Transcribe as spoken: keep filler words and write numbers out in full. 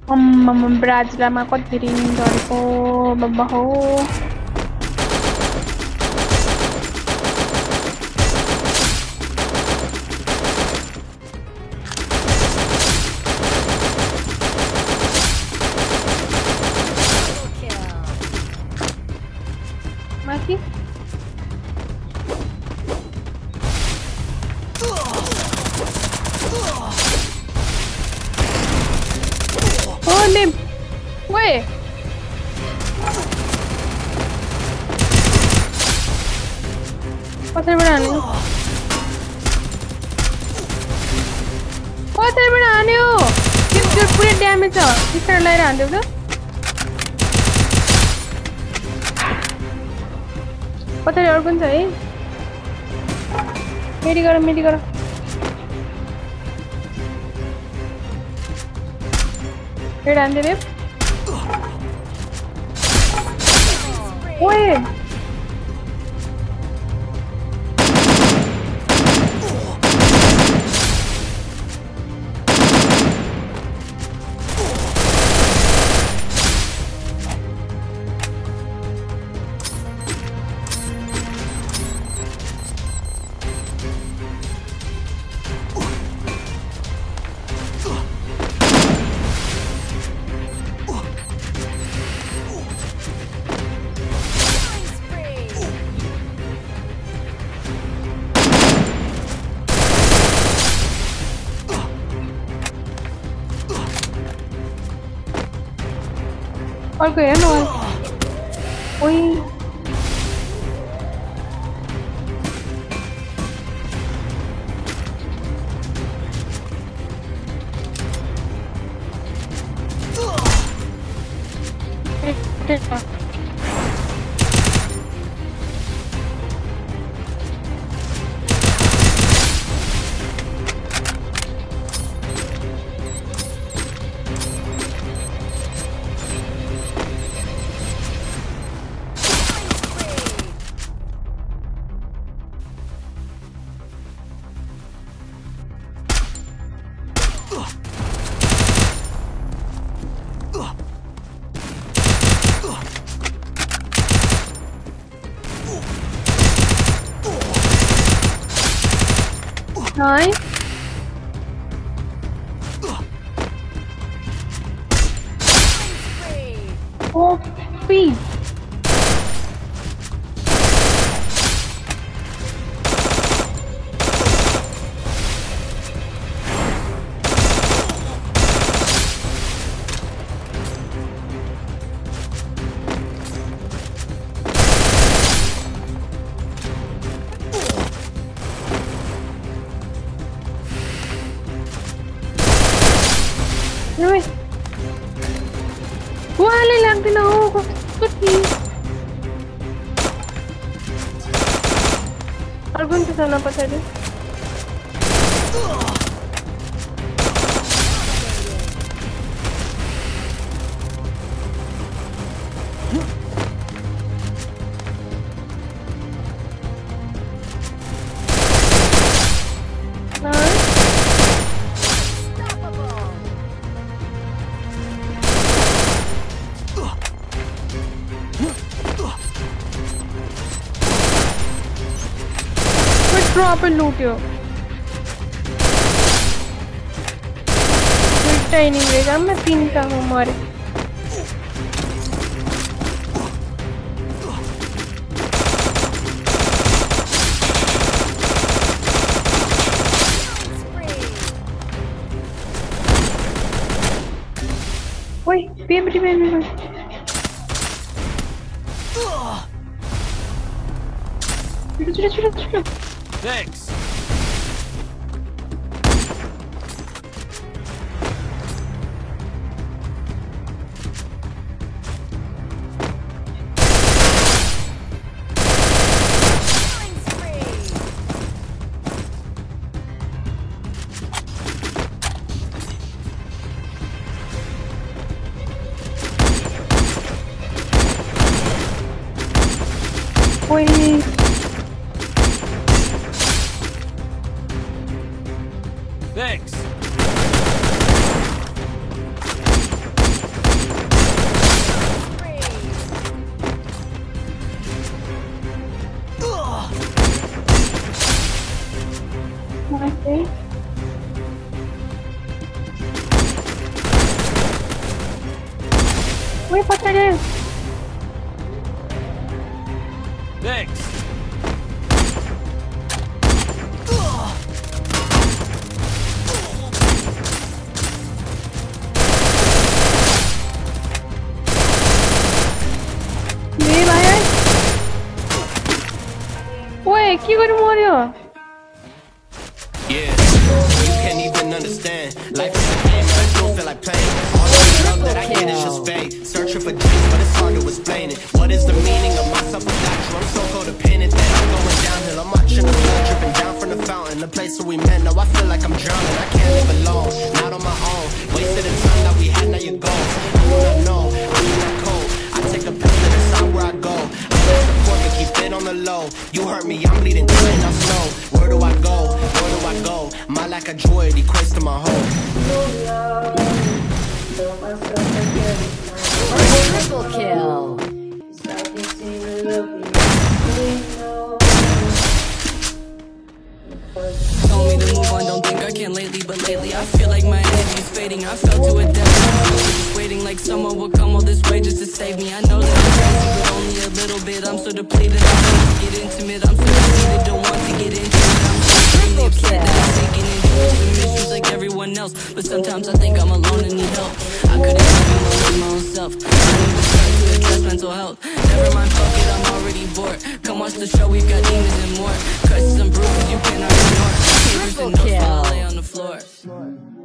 अम्म ब्राजिलमा कति रिङ गरेको बब्बा हो माथि Oh, Nim! Wait! What's everyone on you? What's everyone on you? Keep your pretty damage on. You start light on, do you? What's your organs? Eh? Medical, medical. Here, Andy, rip. Wait. All good, no. Oi. Nice. Oh, please. Wala lang din ako. Kuti. Argun ka sana pa tadi. Drop and loot you. Tiny break. I'm a pin ka humare. Wait, baby, baby, baby. Thanks. Wait. Thanks. Okay. Wih, pacarnya. Thanks. 네, 봐야. 왜 끼고를 말이야? Yeah, you can't even understand. Life is a game, but I don't feel like playing. All the love that I get is just fake. Searching for dreams, but it's hard to explain it. What is the meaning of myself without you? I'm so codependent that I'm going downhill. I'm watching the blood dripping down from the fountain. The place where we met, now I feel like I'm drowning. I can't live alone, not on my own. Wasted the time that we had, now you're gone. I do not know, I'm not cold. I take a pill to decide where I go. I press the cord to keep it on the low. You hurt me, I'm bleeding, dying, I'm slow. Where do I go? Where do I go? My lack of joy, it equates to my hope. Triple kill. Told me to move on, don't think I can lately, but lately I feel like my energy's fading. I fell to a depth, just waiting like someone will come all this way just to save me. I know that I'm crazy, but only a little bit. I'm so depleted, I don't want to get intimate. I'm so depleted, don't want to get into it. I'm so extremely upset that I'm sinking into some issues like everyone else. But sometimes I think I'm alone and need help. I couldn't even believe my own self. I need to start to address mental health. Never mind, fuck it, I'm already bored. Come watch the show, we've got demons and more. Cuts and bruises you cannot ignore. Papers and notes while I lay on the floor.